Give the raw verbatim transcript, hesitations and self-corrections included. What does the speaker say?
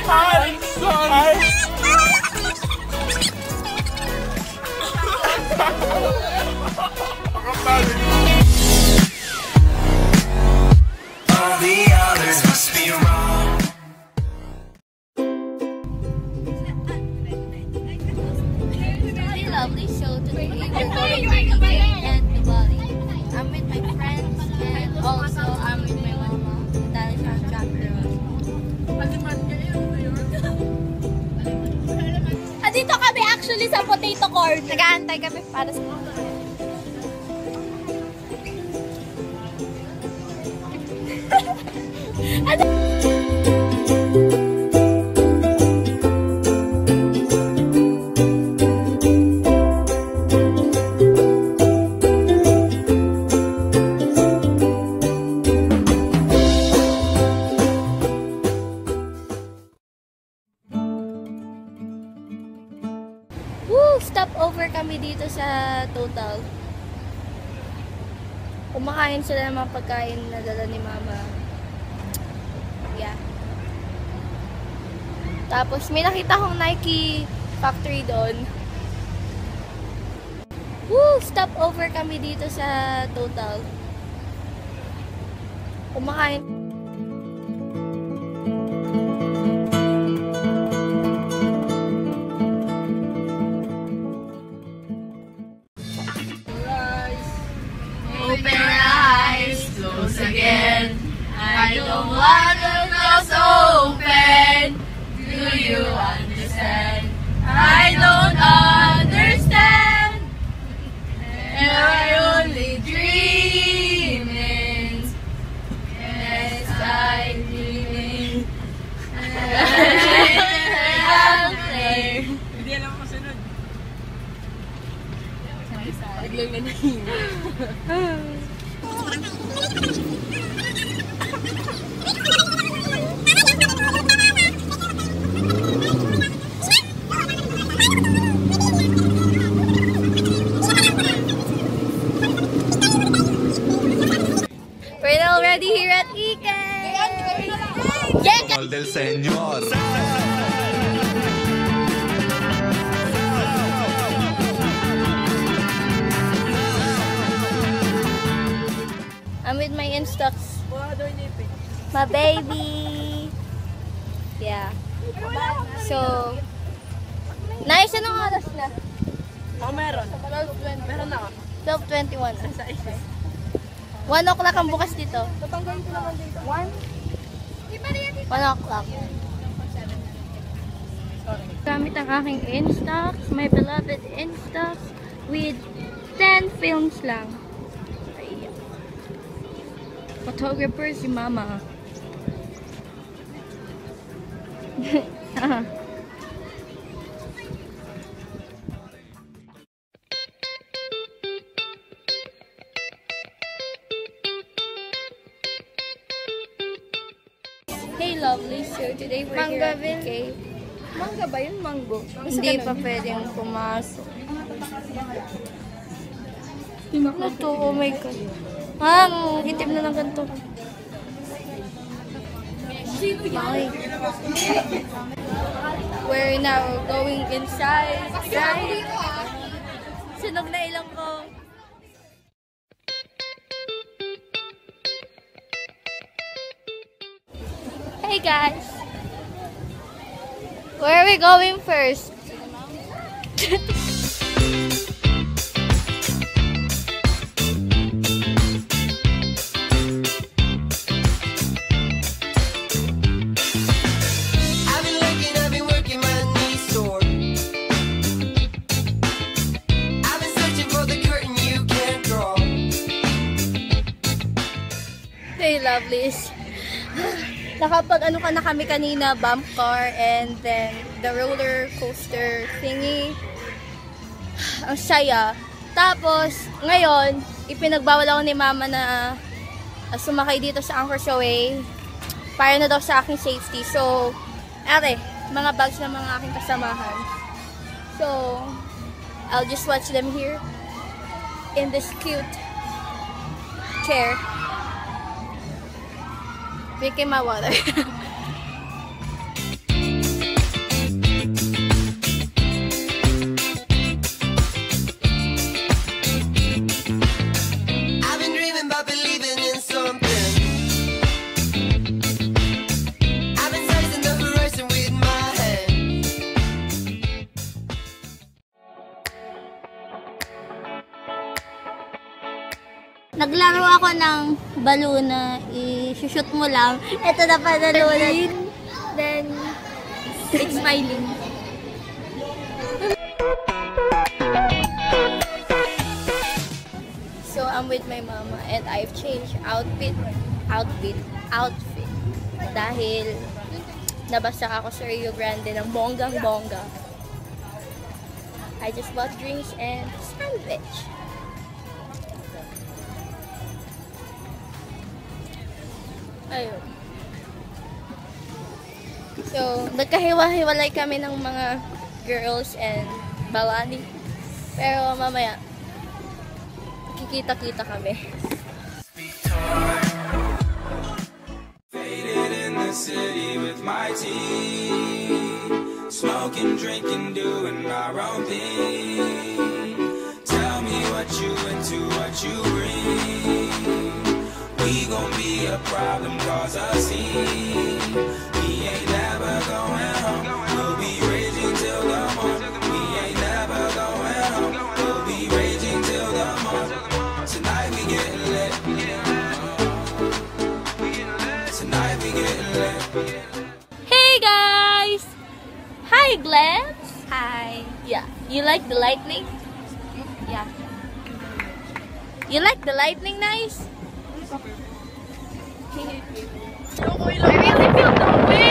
Hi! Hi! All the others must be wrong. Hey Lovely, so today we're going to and the body. I'm with my friends and also I'm with my mama. Dahil siya ang chapter. Andito kami actually sa potato corn. Nag-aantay kami para sa Woo! Stop over kami dito sa Total. Kumakain sila ng mga pagkain na dala ni Mama. Yeah. Tapos may nakita akong Nike factory doon. Woo! Stop over kami dito sa Total. Kumakain. Open eyes, close again. I don't want to close open. Do you understand? I don't understand. And I only dreaming. Yes, I dreaming. Hindi alam ko sunod. Biglang nanahimik. We're already here at Lyka. Yeah. Del Señor. I'm with my Instax. My baby. Yeah. So, nice. Anong oras na? Ako meron. Meron na ako. twelve twenty-one. one o'clock ang bukas dito. Tatanggalin ko naman dito. one? one o'clock. Gamit ang aking Instax, my beloved Instax, with ten films lang. Ayan. Photographer si Mama. Hey Lovelies, so today we're Manga here at K. Mangga ba yun? Mango? Hindi pa pwedeng pumasok. Ano to? Oh my God. Ang itim na ng ganito. Bye. We're now going inside. Right? Sunog na ilang ko. Hey guys! Where are we going first? Hey Lovelies! Nakapag ano ka na kami kanina, bump car and then the roller coaster thingy. Ang saya. Tapos, ngayon, ipinagbawal ako ni Mama na uh, sumakay dito sa Anchor's Away para na daw sa aking safety. So, ate, mga bags ng mga aking kasamahan. So, I'll just watch them here in this cute chair. Drinking my water. Naglaro ako ng balloon na i-shoot mo lang. Ito na pa na balloon. Then, it's smiling. So, I'm with my mama and I've changed outfit, outfit, outfit. Dahil nabasa ako sa Rio Grande ng bonggang-bongga. I just bought drinks and sandwich. Ayun. So, nagkahiwa-hiwalay kami ng mga girls and balani. Pero mamaya, kikita-kita kami. Faded in the city with my team, smoking, drinking, doing our own thing. Tell me what you into, what you bring. We gon' be a problem, cause a scene. We ain't never going home. We'll be raging till the morning. We ain't never going home. We'll be raging till the morning. Tonight we getting lit. Tonight we getting lit. Hey guys! Hi Glenn! Hi. Yeah. You like the lightning? Yeah. You like the lightning, nice? I really feel the wind.